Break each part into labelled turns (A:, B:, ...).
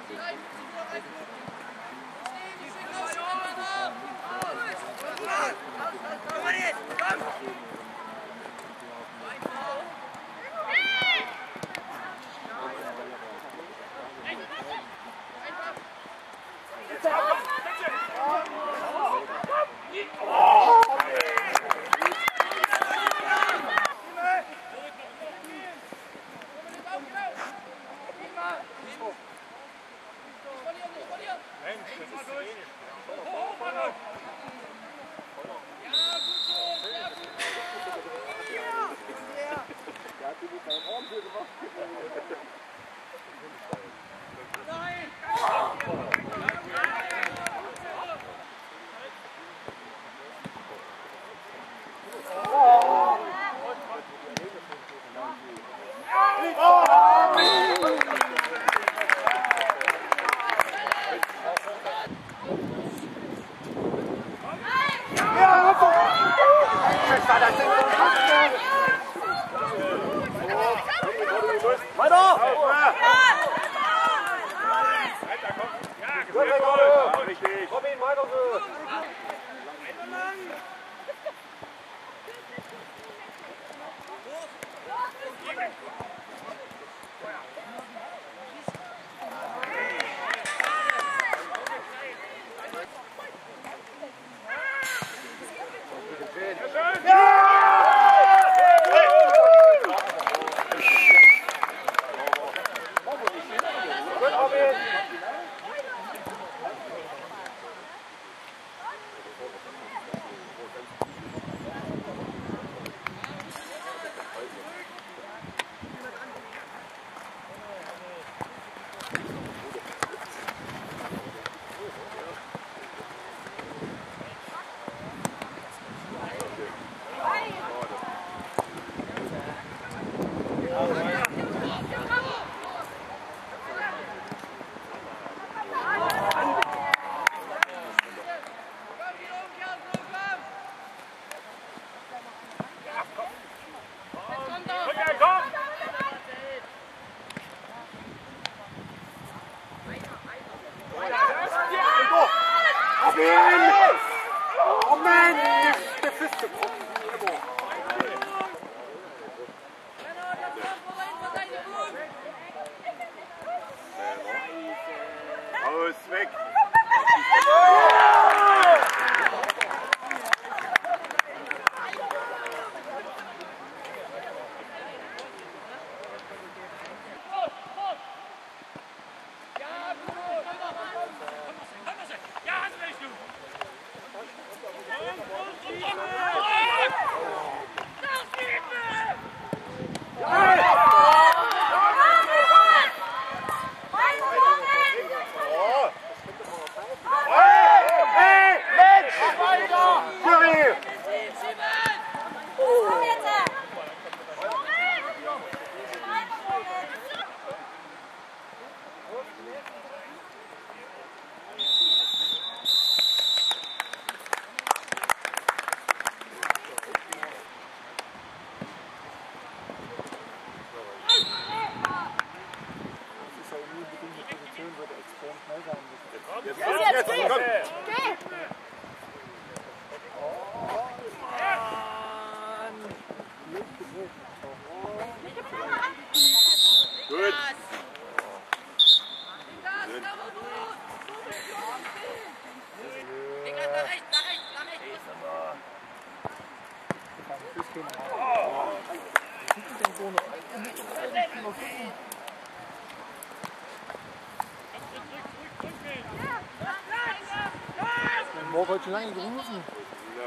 A: Morgen heute schon lange gerufen. Ja.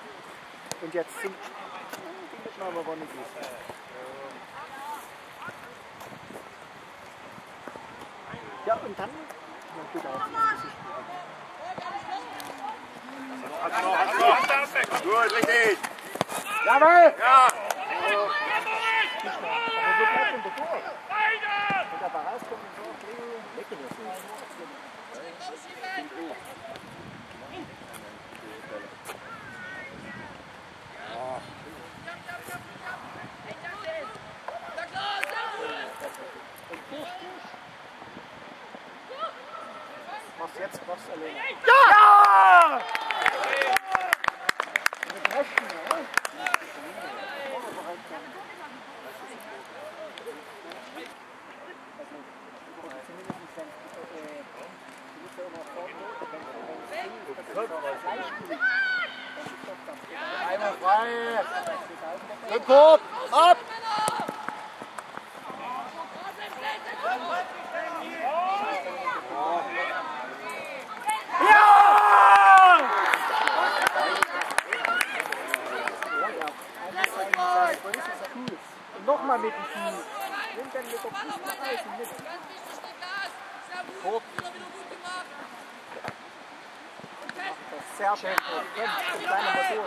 A: Und jetzt zum Mitnahme aber nicht. Ja, und dann? Na gut,
B: Gut, richtig!
A: Jawohl!
B: Ja!
A: Aber so bleibt unter Tor. Wenn der Bar rauskommt und so, lecker das. Jetzt brauchst du alleine.
C: Ja!
A: Mit Rechten, oder?
B: Einmal frei. Den Kopf. Ab.
C: Ja!
A: Und nochmal mit dem Fuß. Nimm dann mit der Fuß nach außen mit. Das ist sehr schön. Komm, kleine Version.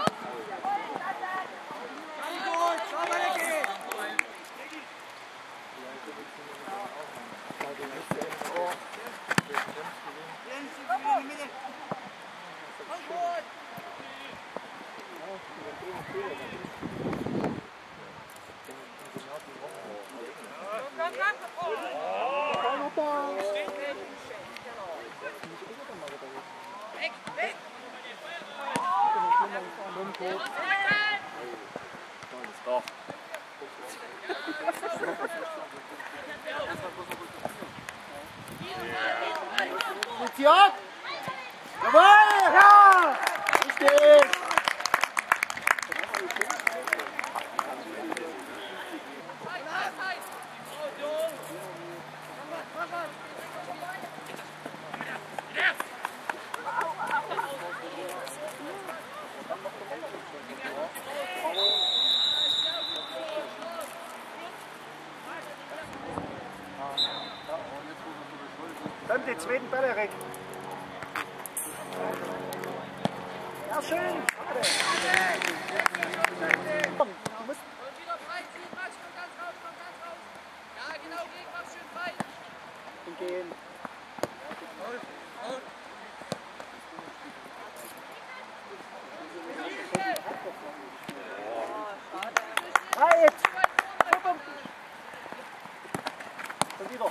B: Jörg! Jawohl!
A: Ja!
B: Richtig!
A: Dann die zweiten Bälle weg. Ja, schön. Komm, du musst.
D: Und wieder frei ziehen, Max, komm ganz raus, komm ganz raus. Ja, genau, gegen Max schön frei.
A: Und gehen. Halt! Und wieder.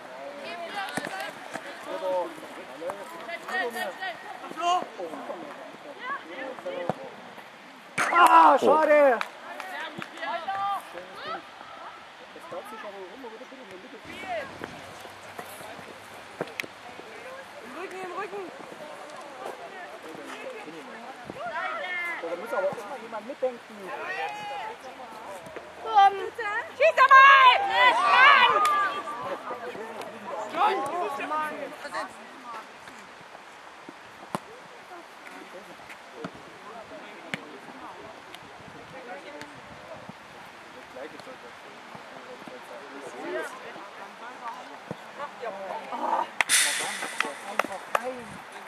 A: Ah, schade! Das darf sich aber rum, oder bitte in der Mitte.
D: Im Rücken.
A: So, da muss aber immer jemand mitdenken.
E: Schieß doch mal! Mann!